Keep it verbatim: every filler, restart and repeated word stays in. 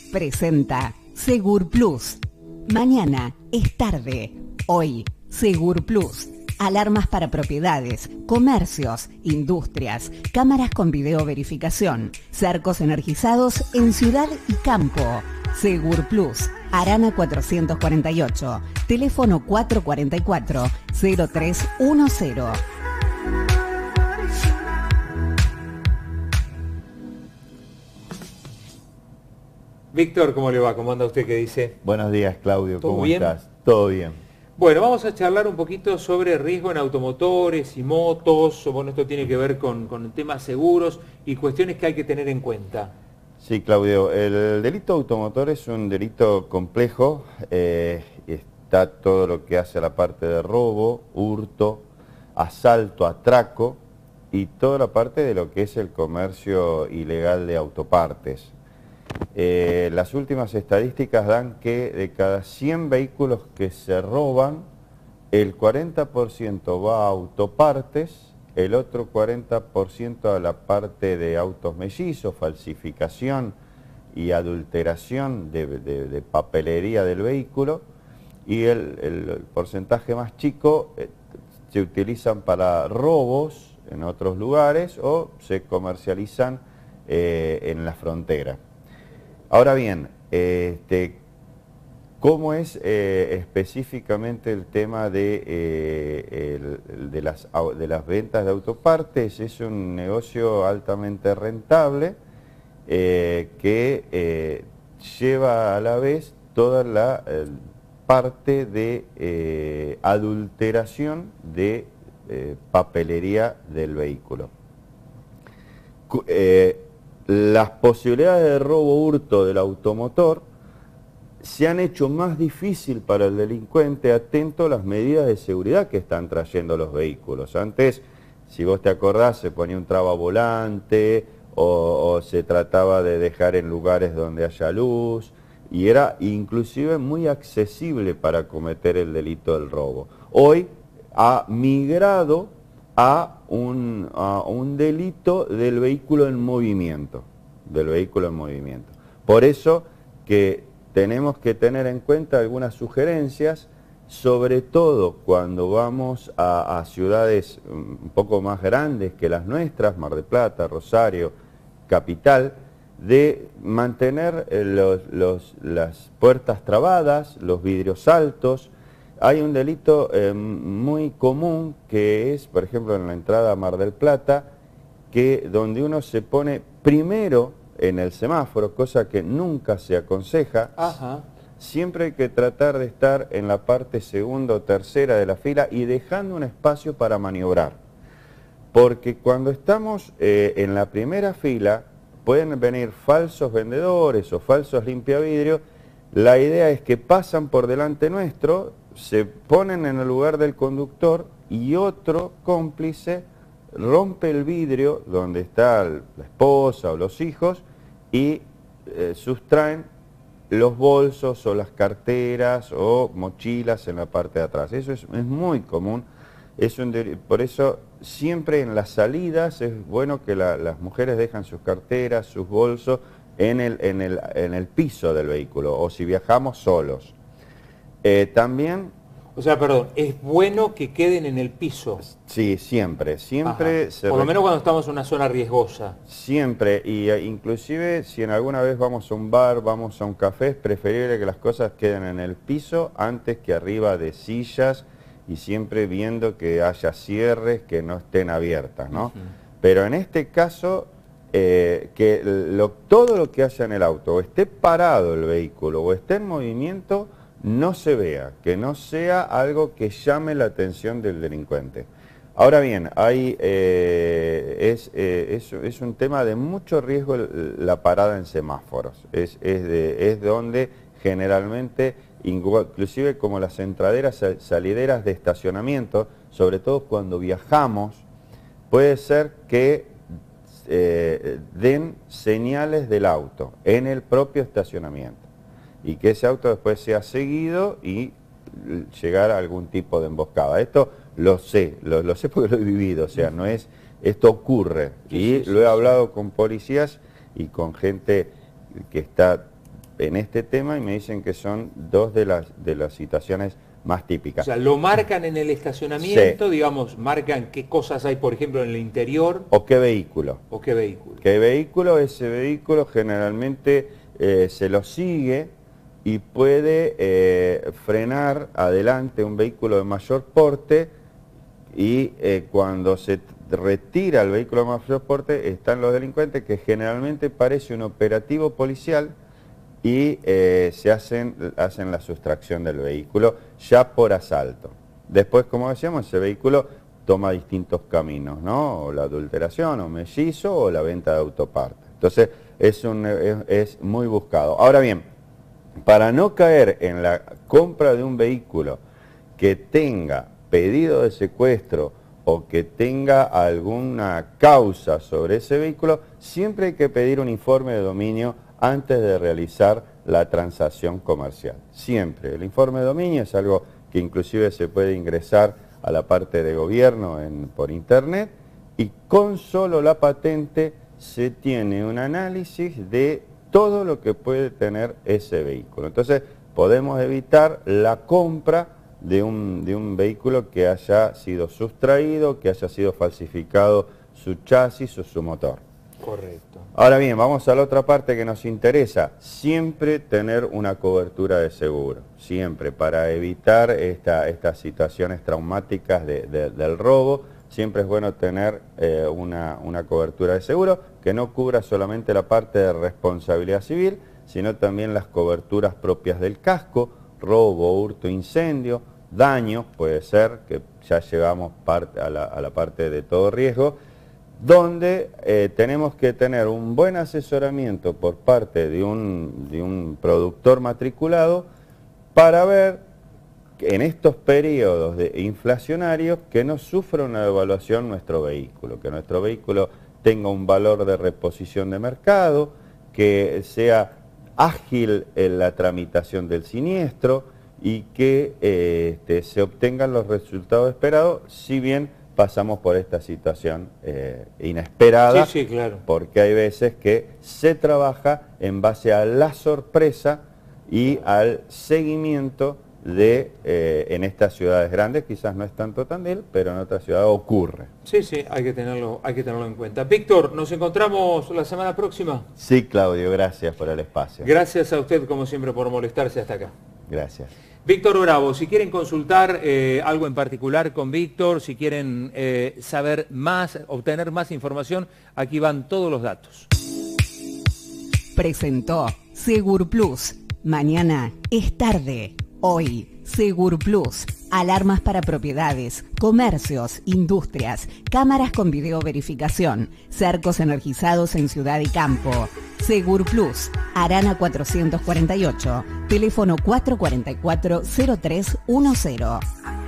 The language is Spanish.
presenta Segur Plus. Mañana es tarde. Hoy, Segur Plus. Alarmas para propiedades, comercios, industrias, cámaras con video verificación, cercos energizados en ciudad y campo. Segur Plus. Arana cuatrocientos cuarenta y ocho. Teléfono cuatrocientos cuarenta y cuatro, cero tres diez. Víctor, ¿cómo le va? ¿Cómo anda usted? ¿Qué dice? Buenos días, Claudio. ¿Todo ¿Cómo bien? estás? Todo bien. Bueno, vamos a charlar un poquito sobre riesgo en automotores y motos. Bueno, esto tiene que ver con, con temas seguros y cuestiones que hay que tener en cuenta. Sí, Claudio. El delito automotor es un delito complejo. Eh, está todo lo que hace a la parte de robo, hurto, asalto, atraco y toda la parte de lo que es el comercio ilegal de autopartes. Eh, las últimas estadísticas dan que de cada cien vehículos que se roban, el cuarenta por ciento va a autopartes, el otro cuarenta por ciento a la parte de autos mellizos, falsificación y adulteración de, de, de papelería del vehículo, y el, el, el porcentaje más chico eh, se utilizan para robos en otros lugares o se comercializan eh, en la frontera. Ahora bien, este, ¿cómo es eh, específicamente el tema de, eh, el, de, las, de las ventas de autopartes? Es un negocio altamente rentable eh, que eh, lleva a la vez toda la eh, parte de eh, adulteración de eh, papelería del vehículo. Eh, Las posibilidades de robo hurto del automotor se han hecho más difícil para el delincuente atento a las medidas de seguridad que están trayendo los vehículos. Antes, si vos te acordás, se ponía un trabavolante o, o se trataba de dejar en lugares donde haya luz y era inclusive muy accesible para cometer el delito del robo. Hoy ha migrado a un, a un delito del vehículo en movimiento, del vehículo en movimiento. Por eso que tenemos que tener en cuenta algunas sugerencias, sobre todo cuando vamos a, a ciudades un poco más grandes que las nuestras, Mar del Plata, Rosario, Capital, de mantener los, los, las puertas trabadas, los vidrios altos. Hay un delito eh, muy común que es, por ejemplo, en la entrada a Mar del Plata, que donde uno se pone primero en el semáforo, cosa que nunca se aconseja. Ajá. Siempre hay que tratar de estar en la parte segunda o tercera de la fila y dejando un espacio para maniobrar. Porque cuando estamos eh, en la primera fila, pueden venir falsos vendedores o falsos limpiavidrios. La idea es que pasan por delante nuestro, se ponen en el lugar del conductor y otro cómplice rompe el vidrio donde está la esposa o los hijos y eh, sustraen los bolsos o las carteras o mochilas en la parte de atrás. Eso es, es muy común. Es un, por eso siempre en las salidas es bueno que la, las mujeres dejan sus carteras, sus bolsos en el, en el, en el piso del vehículo o si viajamos solos. Eh, también... O sea, perdón, ¿es bueno que queden en el piso? Sí, siempre, siempre... Se Por lo menos cuando estamos en una zona riesgosa. Siempre, y uh, inclusive si en alguna vez vamos a un bar, vamos a un café, es preferible que las cosas queden en el piso antes que arriba de sillas y siempre viendo que haya cierres que no estén abiertas, ¿no? Uh-huh. Pero en este caso, eh, que lo, todo lo que haya en el auto, o esté parado el vehículo o esté en movimiento, no se vea, que no sea algo que llame la atención del delincuente. Ahora bien, hay, eh, es, eh, es, es un tema de mucho riesgo la parada en semáforos, es, es, de, es donde generalmente, inclusive como las entraderas, salideras de estacionamiento, sobre todo cuando viajamos, puede ser que eh, den señales del auto en el propio estacionamiento. Y que ese auto después sea seguido y llegar a algún tipo de emboscada. Esto lo sé, lo, lo sé porque lo he vivido, o sea, no es, esto ocurre. Y lo he hablado con policías y con gente que está en este tema y me dicen que son dos de las, de las situaciones más típicas. O sea, lo marcan en el estacionamiento, sí. digamos, marcan qué cosas hay, por ejemplo, en el interior. O qué vehículo. O qué vehículo. ¿Qué vehículo? Ese vehículo generalmente eh, se lo sigue y puede eh, frenar adelante un vehículo de mayor porte y eh, cuando se retira el vehículo de mayor porte están los delincuentes, que generalmente parece un operativo policial, y eh, se hacen, hacen la sustracción del vehículo ya por asalto. Después, como decíamos, ese vehículo toma distintos caminos, ¿no? O la adulteración, o mellizo, o la venta de autopartes. Entonces, es, un, es, es muy buscado. Ahora bien, para no caer en la compra de un vehículo que tenga pedido de secuestro o que tenga alguna causa sobre ese vehículo, siempre hay que pedir un informe de dominio antes de realizar la transacción comercial. Siempre. El informe de dominio es algo que inclusive se puede ingresar a la parte de gobierno en, por internet, y con solo la patente se tiene un análisis de todo lo que puede tener ese vehículo. Entonces podemos evitar la compra de un, de un vehículo que haya sido sustraído, que haya sido falsificado su chasis o su motor. Correcto. Ahora bien, vamos a la otra parte que nos interesa. Siempre tener una cobertura de seguro, siempre, para evitar esta, estas situaciones traumáticas de, de, del robo. Siempre es bueno tener eh, una, una cobertura de seguro que no cubra solamente la parte de responsabilidad civil, sino también las coberturas propias del casco, robo, hurto, incendio, daño, puede ser, que ya llegamos parte, a, la, a la parte de todo riesgo, donde eh, tenemos que tener un buen asesoramiento por parte de un, de un productor matriculado para ver que en estos periodos de inflacionarios que no sufra una devaluación nuestro vehículo, que nuestro vehículo tenga un valor de reposición de mercado, que sea ágil en la tramitación del siniestro y que eh, este, se obtengan los resultados esperados, si bien pasamos por esta situación eh, inesperada, sí, sí, claro. Porque hay veces que se trabaja en base a la sorpresa y al seguimiento de, eh, en estas ciudades grandes, quizás no es tanto Tandil, pero en otras ciudades ocurre. Sí, sí, hay que tenerlo, hay que tenerlo en cuenta. Víctor, ¿nos encontramos la semana próxima? Sí, Claudio, gracias por el espacio. Gracias a usted, como siempre, por molestarse hasta acá. Gracias. Víctor Bravo, si quieren consultar eh, algo en particular con Víctor, si quieren eh, saber más, obtener más información, aquí van todos los datos. Presentó Segur Plus. Mañana es tarde. Hoy, Segur Plus. Alarmas para propiedades, comercios, industrias, cámaras con videoverificación, cercos energizados en ciudad y campo. Segur Plus, Arana cuatrocientos cuarenta y ocho, teléfono cuatro cuatro cuatro cero tres uno cero.